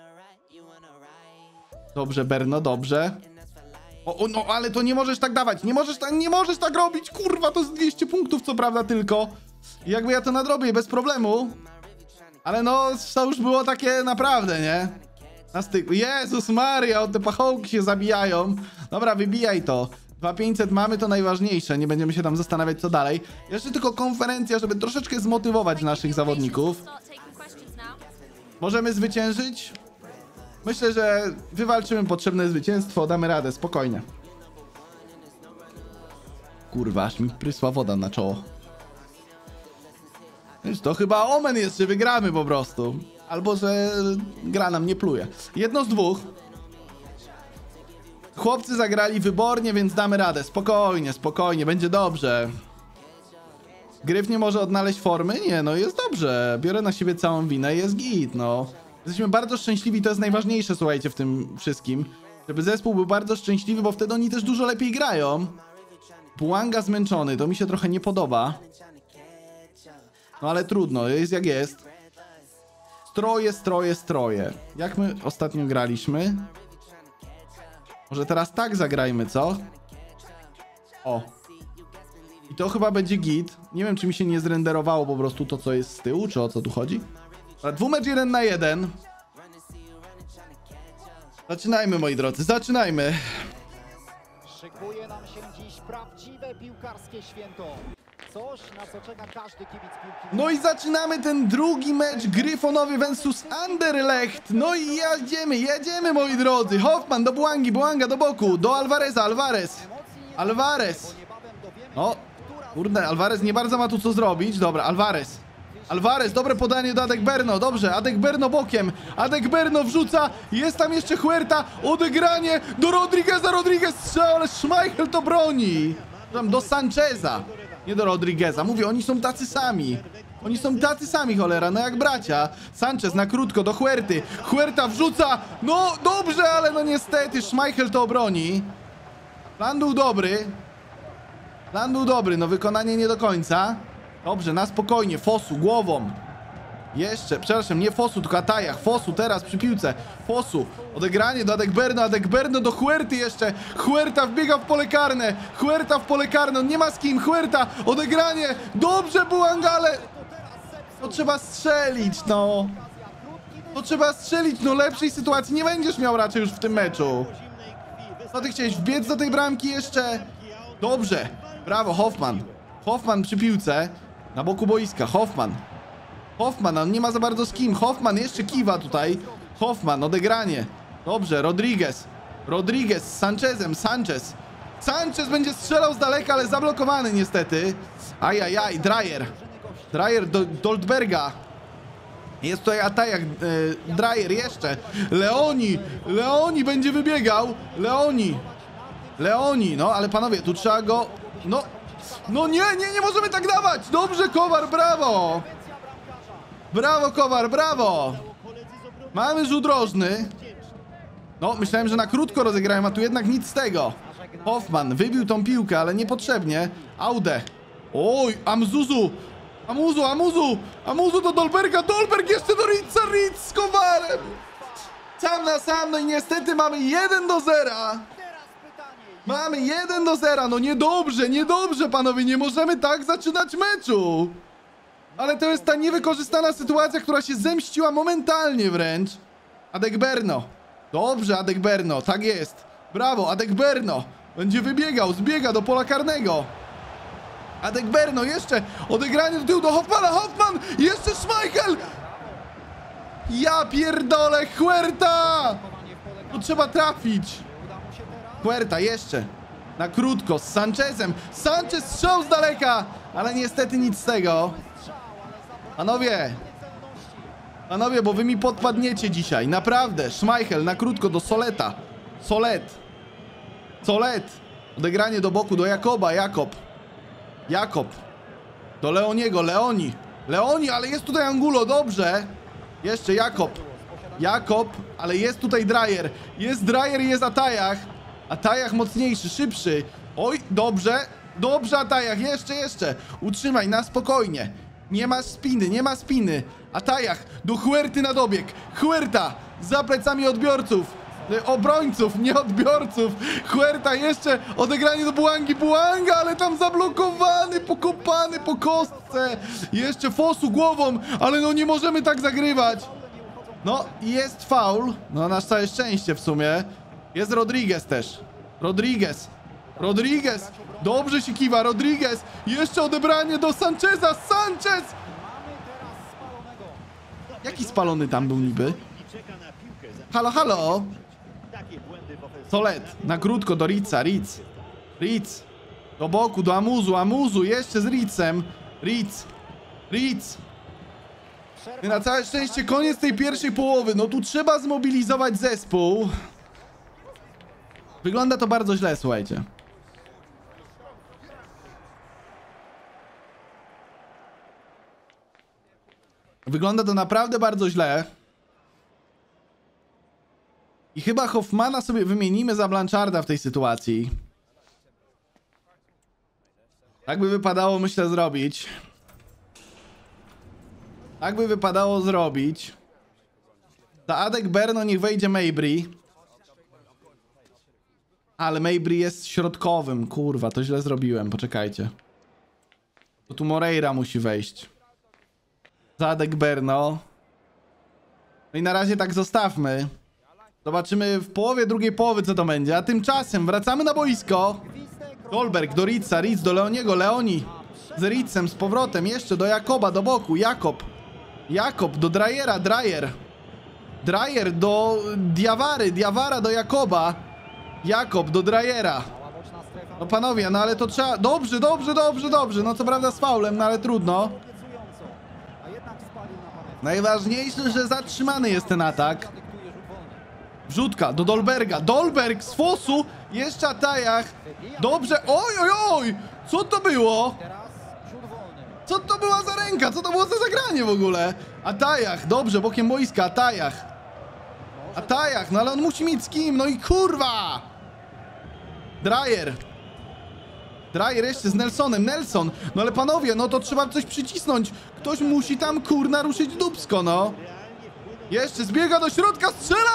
Dobrze, Berno, dobrze. No ale to nie możesz tak dawać. Nie możesz tak robić. Kurwa, to jest 200 punktów, co prawda tylko. I jakby ja to nadrobię bez problemu. Ale no, to już było takie naprawdę, nie? Na styku. Jezus Maria, te pachołki się zabijają. Dobra, wybijaj to. 2500 mamy, to najważniejsze. Nie będziemy się tam zastanawiać, co dalej. Jeszcze tylko konferencja, żeby troszeczkę zmotywować naszych zawodników. Możemy zwyciężyć? Myślę, że wywalczymy potrzebne zwycięstwo. Damy radę, spokojnie. Kurwa, aż mi prysła woda na czoło. To chyba omen jest, że wygramy po prostu. Albo, że gra nam nie pluje. Jedno z dwóch. Chłopcy zagrali wybornie, więc damy radę. Spokojnie, będzie dobrze. Gryf nie może odnaleźć formy? Nie, no jest dobrze. Biorę na siebie całą winę, jest git, no. Jesteśmy bardzo szczęśliwi, to jest najważniejsze, słuchajcie, w tym wszystkim. Żeby zespół był bardzo szczęśliwy, bo wtedy oni też dużo lepiej grają. Błanga zmęczony, to mi się trochę nie podoba. No ale trudno, jest jak jest. Stroje. Jak my ostatnio graliśmy? Może teraz tak zagrajmy, co? O. I to chyba będzie git. Nie wiem, czy mi się nie zrenderowało po prostu to, co jest z tyłu, czy o co tu chodzi. Dwumecz 1 na 1. Zaczynajmy, moi drodzy, zaczynajmy. Szykuje nam się dziś prawdziwe piłkarskie święto. Coś, na co czeka każdy kibic piłki. No i zaczynamy ten drugi mecz Gryfonowy versus Anderlecht. No i jedziemy, moi drodzy. Hoffman do Błangi, Błanga do boku, do Alvareza, Alvarez. No, kurde, Alvarez nie bardzo ma tu co zrobić. Dobra, Alvarez, dobre podanie do Adekberno, dobrze, Adekberno bokiem, Adekberno wrzuca, jest tam jeszcze Huerta, odegranie do Rodrigueza, Rodriguez strzał, ale Schmeichel to broni. Do Sancheza, nie do Rodrigueza, mówię, oni są tacy sami, cholera, no jak bracia. Sanchez na krótko do Huerty, Huerta wrzuca, no dobrze, ale no niestety Schmeichel to obroni. Plan był dobry, no wykonanie nie do końca. Dobrze, na spokojnie, Fosu, głową. Jeszcze, przepraszam, nie Fosu, tylko Atajach. Fosu teraz przy piłce. Fosu, odegranie do Adekberno do Huerty jeszcze. Huerta wbiega w pole karne, on nie ma z kim. Huerta, odegranie, dobrze Błanga, ale... To trzeba strzelić, no. To trzeba strzelić, no lepszej sytuacji nie będziesz miał raczej już w tym meczu. Co ty chciałeś, wbiec do tej bramki jeszcze? Dobrze, brawo, Hoffman. Hoffman przy piłce, na boku boiska, Hoffman. Hoffman, on nie ma za bardzo z kim. Hoffman jeszcze kiwa tutaj. Hoffman, odegranie. Dobrze, Rodriguez. Rodriguez z Sanchezem, Sanchez. Sanchez będzie strzelał z daleka, ale zablokowany niestety. Ajajaj, Dreyer. Dreyer do Dolberga. Jest tutaj Atajak, Dreyer jeszcze. Leoni będzie wybiegał. Leoni, no ale panowie, tu trzeba go... No nie możemy tak dawać. Dobrze, Kowar, brawo. Brawo, Kowar, brawo. Mamy rzut rożny. No, myślałem, że na krótko rozegrałem, a tu jednak nic z tego. Hoffman wybił tą piłkę, ale niepotrzebnie. Aude. Oj, Amuzu do Dolberga, Dolberg jeszcze do Ritza, Ritz z Kowarem. Sam na sam, no i niestety mamy 1-0. Mamy 1-0, no niedobrze, panowie, nie możemy tak zaczynać meczu. Ale to jest ta niewykorzystana sytuacja, która się zemściła momentalnie wręcz. Adekberno. Dobrze, Adekberno, tak jest. Brawo, Adekberno. Będzie wybiegał, zbiega do pola karnego. Adekberno, jeszcze odegranie do tyłu do Hoffmana, Hoffman, jeszcze Schmeichel. Ja pierdolę, Huerta. Tu trzeba trafić. Huerta jeszcze. Na krótko, z Sanchezem. Sanchez strzał z daleka, ale niestety nic z tego. Panowie, bo wy mi podpadniecie dzisiaj, naprawdę. Schmeichel na krótko do Soleta. Solet. Odegranie do boku do Jakoba, Jakob. Do Leoniego, Leoni, ale jest tutaj Angulo, dobrze. Jeszcze Jakob, ale jest tutaj Dreyer. Jest Dreyer i jest Atajach. Atajach mocniejszy, szybszy. Oj, dobrze, Atajach, jeszcze. Utrzymaj, na spokojnie. Nie ma spiny. Atajach, do Huerty na dobieg. Huerta, za plecami odbiorców. Obrońców, nie odbiorców. Huerta jeszcze, odegranie do Buanga, ale tam zablokowany, pokopany po kostce. Jeszcze Fosu głową, ale no nie możemy tak zagrywać. No, jest faul. No, na całe szczęście w sumie. Jest Rodriguez też. Rodriguez. Dobrze się kiwa, Rodriguez. Jeszcze odebranie do Sancheza. Sanchez! Jaki spalony tam był niby? Halo? Solet, na krótko do Ritza, Ritz. Do boku, do Amuzu, jeszcze z Ritzem. Ritz. I na całe szczęście koniec tej pierwszej połowy. No tu trzeba zmobilizować zespół. Wygląda to bardzo źle, słuchajcie. Wygląda to naprawdę bardzo źle. I chyba Hoffmana sobie wymienimy za Blancharda w tej sytuacji. Tak by wypadało, myślę, zrobić. Za Adekberno niech wejdzie Mejbri. Ale Mejbri jest środkowym. Kurwa, to źle zrobiłem. Poczekajcie. To tu Moreira musi wejść. Za Adekberno. No i na razie tak zostawmy. Zobaczymy w połowie drugiej połowy, co to będzie. A tymczasem wracamy na boisko. Dolberg do Ritza, Ritz do Leoniego, Leoni z Ritzem z powrotem. Jeszcze do Jakoba, do boku. Jakob do Dreyera, Dreyer do Diawara do Jakoba. Jakob do Dreyera. No panowie, no ale to trzeba... Dobrze. No co prawda z faulem, no ale trudno. Najważniejsze, że zatrzymany jest ten atak. Wrzutka do Dolberga. Dolberg z Fosu. Jeszcze Atajach. Dobrze. Oj. Co to było? Co to była za ręka? Co to było za zagranie w ogóle? Atajach. Dobrze, bokiem boiska. Atajach. No ale on musi mieć z kim. No i kurwa. Dreyer jeszcze z Nelsonem. Nelson. No ale panowie, no to trzeba coś przycisnąć. Ktoś musi tam kurna ruszyć dupsko, no. Jeszcze zbiega do środka, strzela.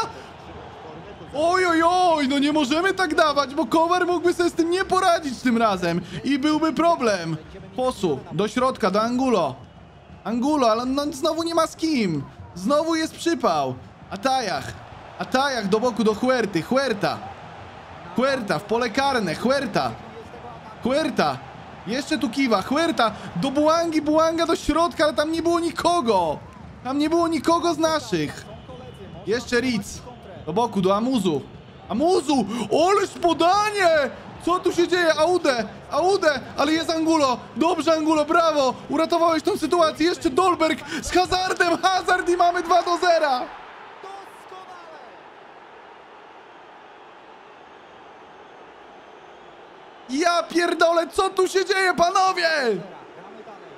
Oj, no nie możemy tak dawać, bo Kowar mógłby sobie z tym nie poradzić tym razem i byłby problem. Posu, do środka, do Angulo, ale no znowu nie ma z kim. Znowu jest przypał. Atajach do boku do Huerty. Huerta w pole karne. Huerta. Jeszcze tu kiwa. Huerta do Błangi. Błanga do środka, ale tam nie było nikogo. Tam nie było nikogo z naszych. Jeszcze Ritz. Do boku, do Amuzu. Ależ podanie! Co tu się dzieje? Aude! Ale jest Angulo! Dobrze, Angulo, brawo! Uratowałeś tą sytuację. Jeszcze Dolberg z Hazardem! Hazard i mamy 2-0! Doskonale! Ja pierdolę, co tu się dzieje, panowie? Gramy dalej.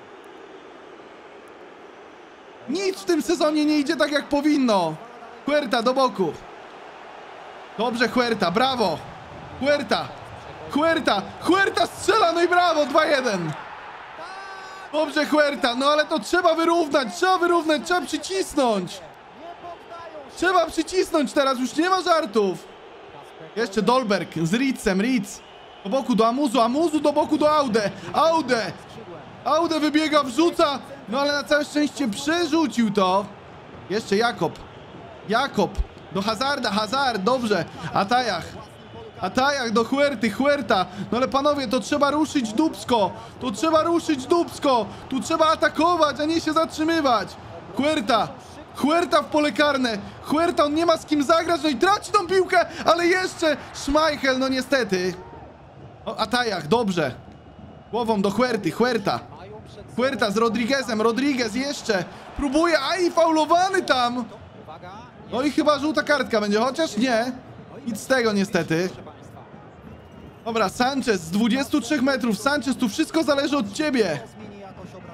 Nic w tym sezonie nie idzie tak, jak powinno. Huerta do boku. Dobrze, Huerta, brawo. Huerta strzela, no i brawo, 2-1. Dobrze, Huerta, no ale to trzeba wyrównać, trzeba przycisnąć. Nie poddają się. Trzeba przycisnąć teraz, już nie ma żartów. Jeszcze Dolberg z Ritzem, do boku do Amuzu do boku do Aude wybiega, wrzuca, no ale na całe szczęście przerzucił to. Jeszcze Jakob do Hazarda, Hazard, dobrze. Atajach do Huerta. No ale panowie, to trzeba ruszyć dupsko. Tu trzeba atakować, a nie się zatrzymywać. Huerta w pole karne. Huerta, on nie ma z kim zagrać, no i traci tą piłkę, ale jeszcze Schmeichel, no niestety. O, Atajach, dobrze. Głową do Huerta z Rodriguezem. Rodriguez jeszcze próbuje, i faulowany tam. Uwaga. No i chyba żółta kartka będzie, chociaż nie. Nic z tego niestety. Proszę państwa. Dobra, Sanchez z 23 metrów. Sanchez, tu wszystko zależy od ciebie. Zmieni jakoś obraz.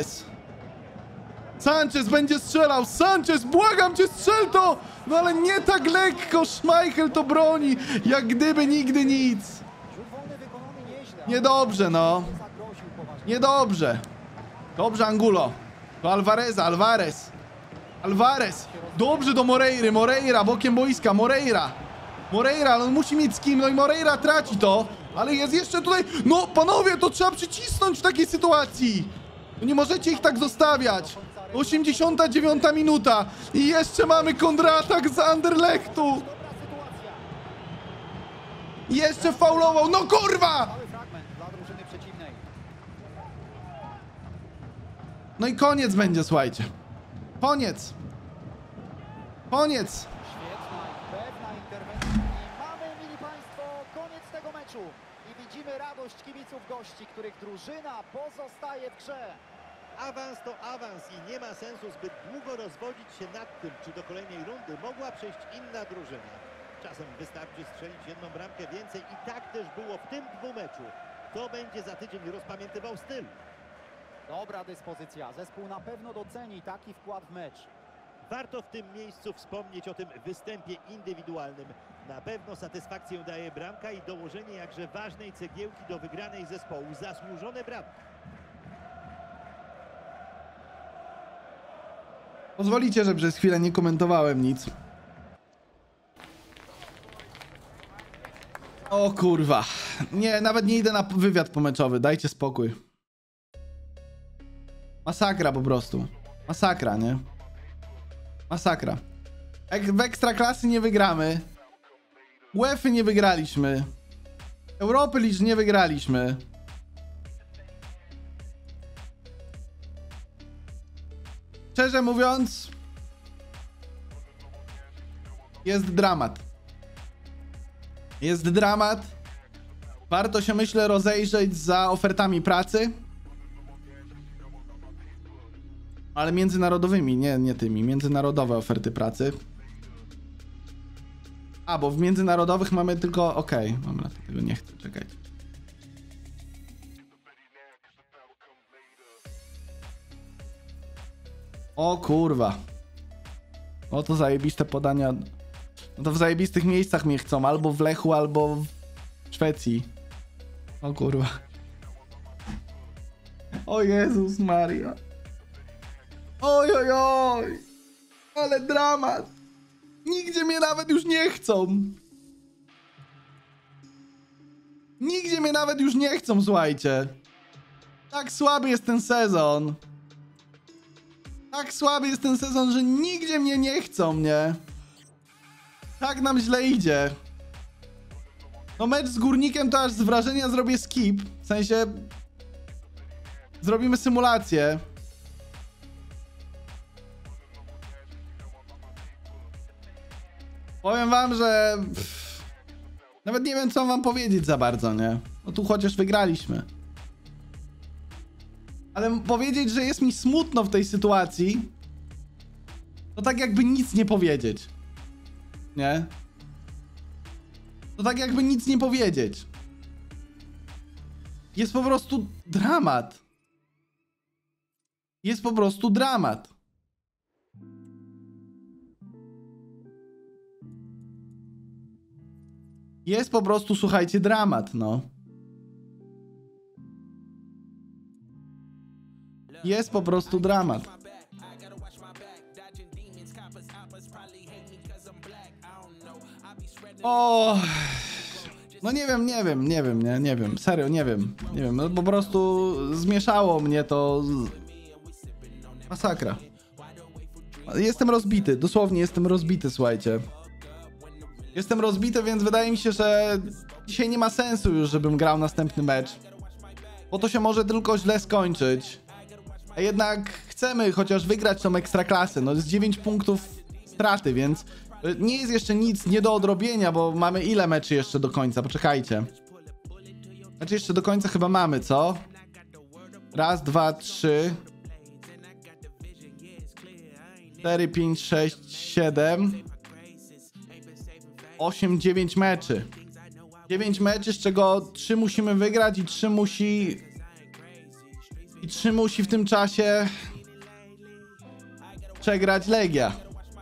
Sanchez będzie strzelał. Sanchez, błagam cię, strzel to! No ale nie tak lekko. Schmeichel to broni, jak gdyby nigdy nic. Rzut wolny wykonany nieźle. Niedobrze, no. Zagroził poważnie. Niedobrze. Dobrze, Angulo. Do Alvareza, Alvarez. Dobrze do Moreiry. Moreira, bokiem boiska. Moreira, ale on musi mieć z kim. No i Moreira traci to. Ale jest jeszcze tutaj. No, panowie, to trzeba przycisnąć w takiej sytuacji. No nie możecie ich tak zostawiać. 89 minuta. I jeszcze mamy kontratak z Anderlechtu. Dobra sytuacja. I jeszcze faulował. No kurwa! Mały fragment dla drużyny przeciwnej. No i koniec będzie, słuchajcie. Koniec. Świetna i pewna interwencja. I mamy, mili państwo, koniec tego meczu. I widzimy radość kibiców gości, których drużyna pozostaje w grze. Awans to awans i nie ma sensu zbyt długo rozwodzić się nad tym, czy do kolejnej rundy mogła przejść inna drużyna. Czasem wystarczy strzelić jedną bramkę więcej i tak też było w tym dwumeczu. Kto będzie za tydzień rozpamiętywał styl? Dobra dyspozycja. Zespół na pewno doceni taki wkład w mecz. Warto w tym miejscu wspomnieć o tym występie indywidualnym. Na pewno satysfakcję daje bramka i dołożenie jakże ważnej cegiełki do wygranej zespołu. Zasłużone brawo. Pozwolicie, że przez chwilę nie komentowałem nic. O kurwa. Nie, nawet nie idę na wywiad pomeczowy. Dajcie spokój. Masakra po prostu. Masakra, nie? Masakra. W Ekstraklasy nie wygramy. UEFA nie wygraliśmy. Europy League nie wygraliśmy. Szczerze mówiąc, jest dramat. Jest dramat. Warto się, myślę, rozejrzeć za ofertami pracy. Ale międzynarodowymi, nie tymi. Międzynarodowe oferty pracy. A, bo w międzynarodowych mamy tylko... Okej, dobra, tego nie chcę, czekajcie. O kurwa. O, to zajebiste podania. No to w zajebistych miejscach mnie chcą. Albo w Lechu, albo w Szwecji. O kurwa. O Jezus Maria. Oj, oj, oj. Ale dramat. Nigdzie mnie nawet już nie chcą. Nigdzie mnie nawet już nie chcą, słuchajcie. Tak słaby jest ten sezon. Tak słaby jest ten sezon, że nigdzie mnie nie chcą, nie? Tak nam źle idzie. No mecz z Górnikiem to aż z wrażenia zrobię skip. W sensie... Zrobimy symulację. Powiem wam, że... Nawet nie wiem, co wam powiedzieć za bardzo, nie? No tu chociaż wygraliśmy. Ale powiedzieć, że jest mi smutno w tej sytuacji, to tak jakby nic nie powiedzieć. Nie? To tak jakby nic nie powiedzieć. Jest po prostu dramat. Jest po prostu dramat. Jest po prostu, słuchajcie, dramat, no. Jest po prostu dramat. O, no nie wiem, serio, nie wiem, no po prostu zmieszało mnie to, masakra. Jestem rozbity, dosłownie jestem rozbity, słuchajcie. Jestem rozbity, więc wydaje mi się, że dzisiaj nie ma sensu już, żebym grał następny mecz, bo to się może tylko źle skończyć. A jednak chcemy chociaż wygrać tą ekstraklasę, no jest 9 punktów straty, więc nie jest jeszcze nic nie do odrobienia, bo mamy ile meczy jeszcze do końca? Poczekajcie. Znaczy jeszcze do końca chyba mamy, co? Raz, dwa, 3 4, 5, 6, 7 8, 9 meczy. 9 meczy, z czego 3 musimy wygrać i 3 musi w tym czasie przegrać Legia.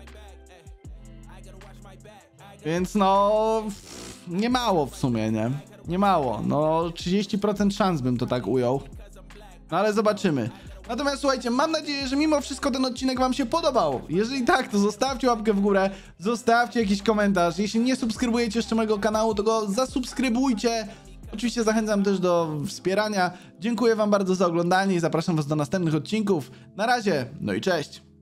Więc no... nie mało w sumie, nie? Nie mało. No 30% szans bym to tak ujął. No ale zobaczymy. Natomiast słuchajcie, mam nadzieję, że mimo wszystko ten odcinek wam się podobał. Jeżeli tak, to zostawcie łapkę w górę, zostawcie jakiś komentarz. Jeśli nie subskrybujecie jeszcze mojego kanału, to go zasubskrybujcie. Oczywiście zachęcam też do wspierania. Dziękuję wam bardzo za oglądanie i zapraszam was do następnych odcinków. Na razie, no i cześć!